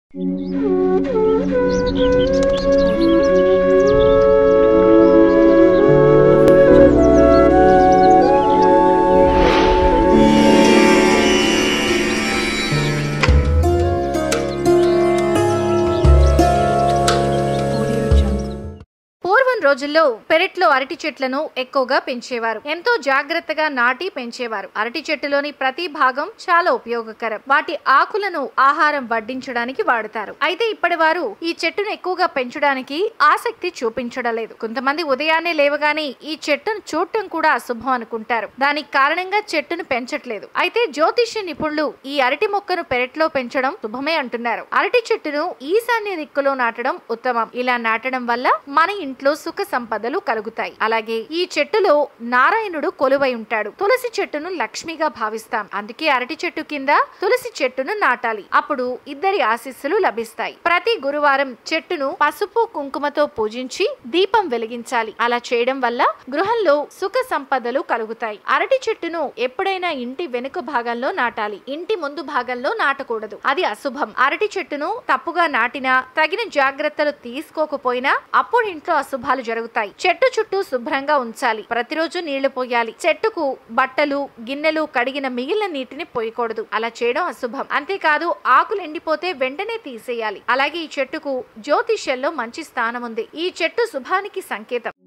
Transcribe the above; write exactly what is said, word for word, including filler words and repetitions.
రోజుల్లో పెరట్లో అరటి చెట్లను ఎక్కువగా పెంచేవారు. ఎంతో జాగ్రత్తగా నాటి పెంచేవారు. అరటి చెట్టులోని ప్రతి భాగం చాలా ఉపయోగకరం. వాటి ఆకులను ఆహారం వడ్డించడానికి వాడతారు. అయితే ఇప్పటి వారు ఈ చెట్టును ఎక్కువగా పెంచడానికి ఆసక్తి చూపించడం లేదు. కొంతమంది ఉదయాన్నే లేవగానే ఈ చెట్టును చూడటం కూడా అశుభం అనుకుంటారు. దానికి కారణంగా చెట్టును పెంచట్లేదు. అయితే జ్యోతిష్య నిపుణులు ఈ అరటి మొక్కను పెరట్లో పెంచడం శుభమే అంటున్నారు. అరటి చెట్టును ఈశాన్య దిక్కులో నాటడం ఉత్తమం. ఇలా నాటడం వల్ల మన ఇంట్లో సుఖ సంపదలు కలుగుతాయి. అలాగే ఈ చెట్టులో నారాయణుడు కొలువై ఉంటాడు. తులసి చెట్టును లక్ష్మిగా భావిస్తాం. అందుకే అరటి చెట్టు కింద తులసి చెట్టును నాటాలి. అప్పుడు ఇద్దరి ఆశీస్సులు లభిస్తాయి. ప్రతి గురువారం చెట్టును పసుపు కుంకుమతో పూజించి దీపం వెలిగించాలి. అలా చేయడం వల్ల గృహంలో సుఖ సంపదలు కలుగుతాయి. అరటి చెట్టును ఎప్పుడైనా ఇంటి వెనుక భాగంలో నాటాలి. ఇంటి ముందు భాగంలో నాటకూడదు. అది అశుభం. అరటి చెట్టును తప్పుగా నాటినా తగిన జాగ్రత్తలు తీసుకోకపోయినా అప్పుడు ఇంట్లో అశుభాలు జరుగుతాయి. చెట్టు చుట్టూ శుభ్రంగా ఉంచాలి. ప్రతిరోజు నీళ్లు పోయాలి. చెట్టుకు బట్టలు గిన్నెలు కడిగిన మిగిలిన నీటిని పోయకూడదు. అలా చేయడం అశుభం. అంతేకాదు ఆకులు ఎండిపోతే వెంటనే తీసేయాలి. అలాగే ఈ చెట్టుకు జ్యోతిష్యంలో మంచి స్థానం ఉంది. ఈ చెట్టు శుభానికి సంకేతం.